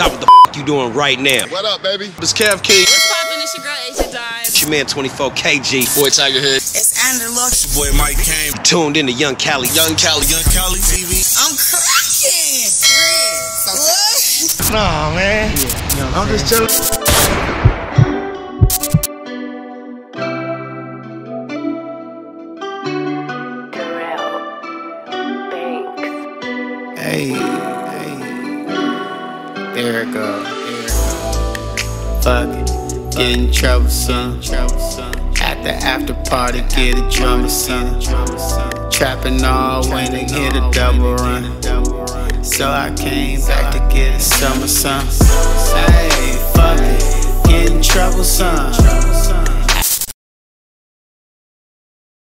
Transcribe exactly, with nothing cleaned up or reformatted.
Stop what the f you doing right now. What up, baby? It's Kev King. What's poppin'? It's your girl Asia Dive. It's your man twenty-four K G. Boy Tiga Hood. It's AnnaThaLocc. It's your boy Mike Cain. You tuned in to Young Cali. Young Cali. Young Cali T V. I'm cracking. What? Nah, man. Yeah, I'm just chilling. Hey, hey, there it go, there it go. Fuck it, getting troublesome. At the after party, get a drummer son. Trapping all when they hit a double run. So I came back to get a summer sun. Hey, fuck it, getting troublesome.